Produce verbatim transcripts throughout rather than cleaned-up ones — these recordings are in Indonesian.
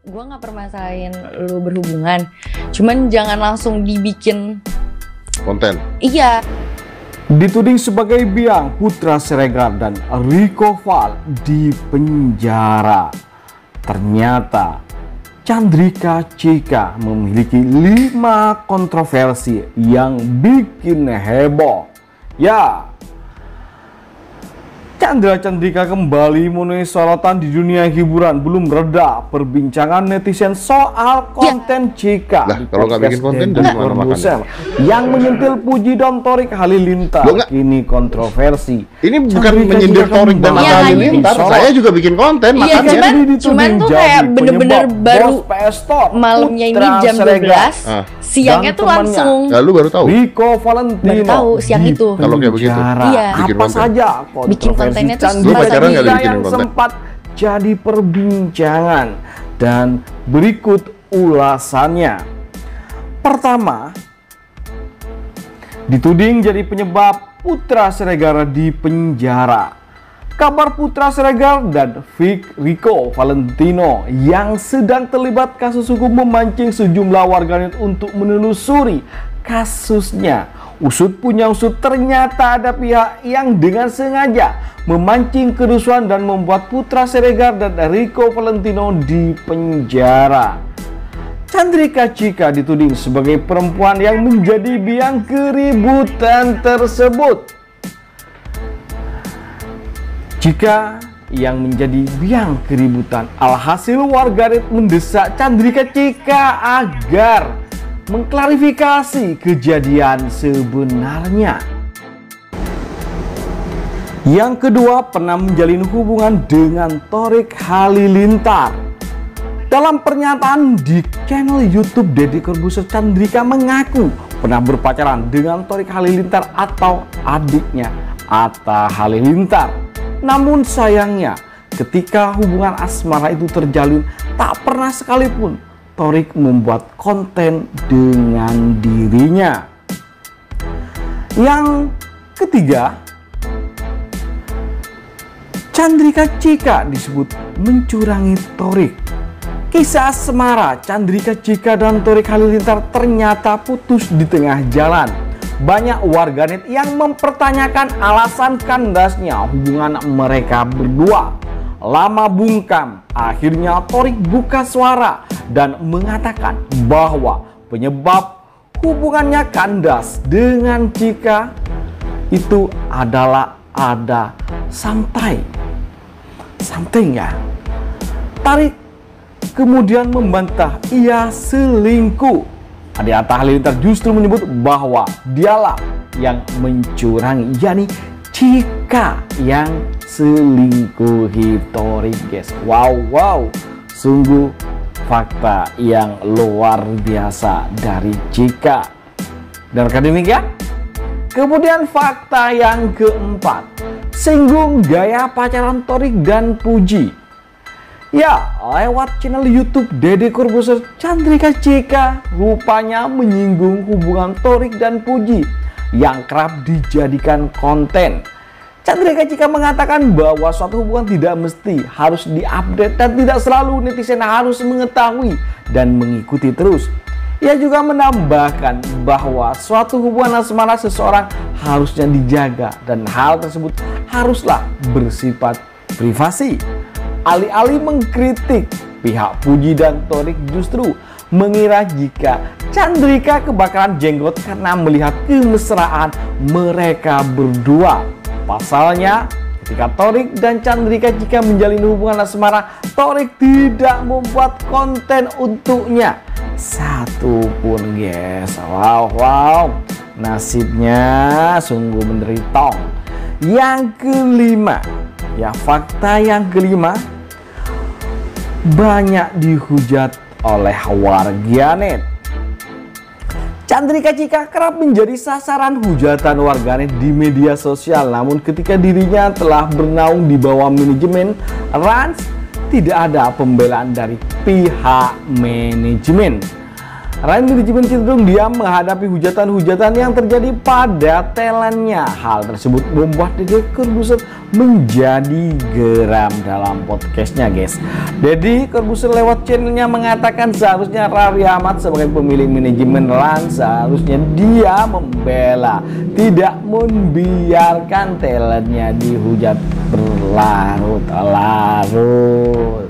gue nggak permasalahin lu berhubungan, cuman jangan langsung dibikin konten. Iya. Dituding sebagai biang, Putra Siregar dan Rico Val di penjara. Ternyata Chandrika Cika memiliki lima kontroversi yang bikin heboh. Ya, Chandra Chandrika kembali menuai sorotan di dunia hiburan. Belum reda perbincangan netizen soal konten Cika. Lah, kalau nggak bikin konten dari mana makan? Yang menyentil Puji dan Torik Halilintar kini kontroversi. Ini bukan menyindir Torik dan Iya, Halilintar. Saya juga bikin konten, Iya, makanya. cuman, cuman tuh kayak bener-bener baru malamnya ini jam dua belas, Ah. siangnya tuh langsung. Lalu baru tahu. Rico Valentino Baru tahu siang itu. Kalau kayak begitu. Iya. Bikin Apa konten. saja Bikin kontennya tuh Chandrika Lu pacaran nggak Cika bikinin yang konten? sempat jadi perbincangan, dan berikut ulasannya. Pertama, dituding jadi penyebab Putra Siregar di penjara. Kabar Putra Siregar dan Vic Rico Valentino yang sedang terlibat kasus hukum memancing sejumlah warganet untuk menelusuri kasusnya. Usut punya usut, ternyata ada pihak yang dengan sengaja memancing kerusuhan dan membuat Putra Siregar dan Rico Valentino di penjara. Chandrika Cika dituding sebagai perempuan yang menjadi biang keributan tersebut. Cika yang menjadi biang keributan, alhasil warganet mendesak Chandrika Cika agar mengklarifikasi kejadian sebenarnya. Yang kedua, pernah menjalin hubungan dengan Torik Halilintar. Dalam pernyataan di channel YouTube Deddy Corbuzier, Chandrika mengaku pernah berpacaran dengan Torik Halilintar atau adiknya Atta Halilintar. Namun sayangnya, ketika hubungan asmara itu terjalin, tak pernah sekalipun Torik membuat konten dengan dirinya. Yang ketiga, Chandrika Cika disebut mencurangi Torik. Kisah asmara Chandrika Cika dan Torik Halilintar ternyata putus di tengah jalan. Banyak warganet yang mempertanyakan alasan kandasnya hubungan mereka berdua. Lama bungkam, akhirnya Torik buka suara dan mengatakan bahwa penyebab hubungannya kandas dengan Cika itu adalah ada something. Something ya. Torik kemudian membantah ia selingkuh. Adik Atta Halilintar justru menyebut bahwa dialah yang mencurangi, yakni Cika yang selingkuhi Torik, guys. Wow, wow, sungguh fakta yang luar biasa dari Cika. Dan rekan demikian, kemudian fakta yang keempat, singgung gaya pacaran Torik dan Puji. Ya, lewat channel YouTube Deddy Corbuzier, Chandrika Cika rupanya menyinggung hubungan Torik dan Puji yang kerap dijadikan konten. Chandrika Cika mengatakan bahwa suatu hubungan tidak mesti harus diupdate dan tidak selalu netizen harus mengetahui dan mengikuti terus. Ia juga menambahkan bahwa suatu hubungan asmara seseorang harusnya dijaga dan hal tersebut haruslah bersifat privasi. Alih-alih mengkritik, pihak Puji dan Torik justru mengira jika Chandrika kebakaran jenggot karena melihat kemesraan mereka berdua. Pasalnya, ketika Torik dan Chandrika Cika menjalin hubungan asmara, Torik tidak membuat konten untuknya satupun, guys. Wow, wow, nasibnya sungguh menderita. Yang kelima, ya fakta yang kelima, banyak dihujat oleh warganet. Chandrika Cika kerap menjadi sasaran hujatan warganet di media sosial. Namun ketika dirinya telah bernaung di bawah manajemen Rans, tidak ada pembelaan dari pihak manajemen. Ryan manajemen cenderung diam menghadapi hujatan-hujatan yang terjadi pada talentnya. Hal tersebut membuat Deddy Corbuzier menjadi geram dalam podcastnya, guys. Deddy Corbuzier lewat channelnya mengatakan seharusnya Raffi Ahmad sebagai pemilik manajemen Lan seharusnya dia membela, tidak membiarkan talentnya dihujat berlarut-larut.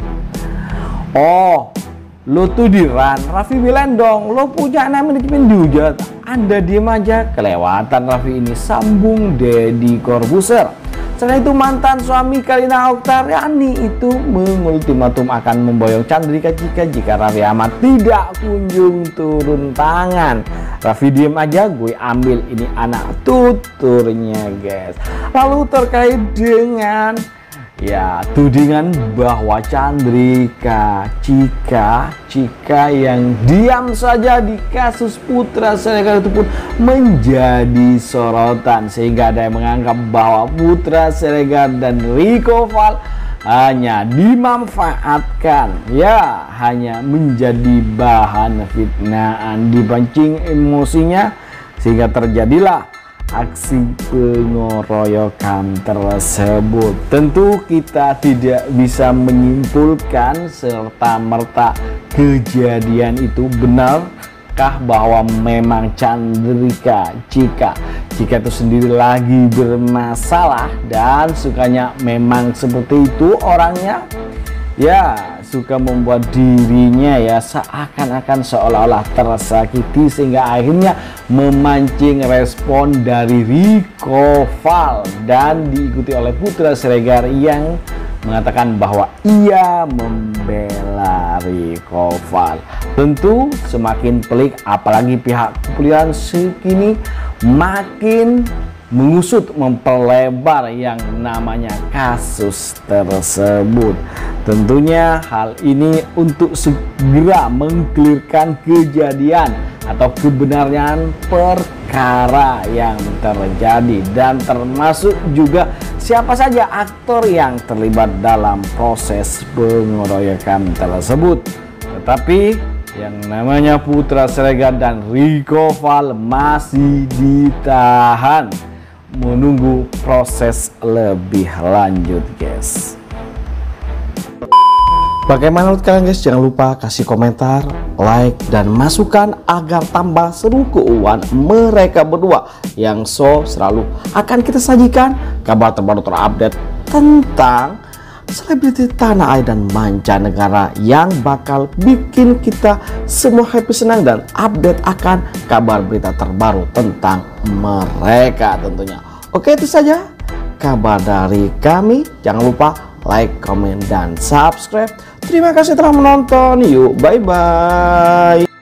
Oh, lo tuh di Ran, Raffi bilang dong, lo punya anak manajemen dihujat, Anda diem aja. Kelewatan Raffi ini, sambung Deddy Corbuzier. Selain itu mantan suami Kalina Oktaviani itu mengultimatum akan memboyong Chandrika Cika jika Raffi Ahmad tidak kunjung turun tangan. Raffi diem aja, gue ambil ini anak tuturnya, guys. Lalu terkait dengan ya tudingan bahwa Chandrika Cika Cika yang diam saja di kasus Putra Siregar itu pun menjadi sorotan, sehingga ada yang menganggap bahwa Putra Siregar dan Rico Val hanya dimanfaatkan, ya hanya menjadi bahan fitnaan, dipancing emosinya sehingga terjadilah aksi pengeroyokan tersebut. Tentu kita tidak bisa menyimpulkan serta-merta kejadian itu benarkah bahwa memang Chandrika Cika Cika itu sendiri lagi bermasalah dan sukanya memang seperti itu orangnya, ya suka membuat dirinya ya seakan-akan seolah-olah tersakiti sehingga akhirnya memancing respon dari Rico Val dan diikuti oleh Putra Siregar yang mengatakan bahwa ia membela Rico Val. Tentu semakin pelik, apalagi pihak kepolisian sekini makin mengusut memperlebar yang namanya kasus tersebut. Tentunya hal ini untuk segera mengklirkan kejadian atau kebenaran perkara yang terjadi dan termasuk juga siapa saja aktor yang terlibat dalam proses pengeroyokan tersebut. Tetapi yang namanya Putra Siregar dan Rico Val masih ditahan menunggu proses lebih lanjut, guys. Bagaimana menurut kalian, guys? Jangan lupa kasih komentar, like, dan masukan agar tambah seru keuangan mereka berdua yang so selalu akan kita sajikan kabar terbaru terupdate tentang selebriti tanah air dan mancanegara yang bakal bikin kita semua happy, senang, dan update akan kabar berita terbaru tentang mereka tentunya. Oke, itu saja kabar dari kami. Jangan lupa like, comment, dan subscribe. Terima kasih telah menonton. Yuk, bye-bye.